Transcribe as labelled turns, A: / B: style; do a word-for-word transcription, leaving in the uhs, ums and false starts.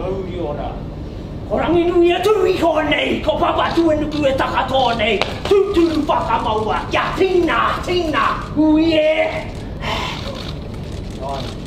A: uri ora. Orang inu ia tui ko nei, ko papa tu enu ku e takato nei. Tu tu whakamaua, ia tina, tina, uie. Oi.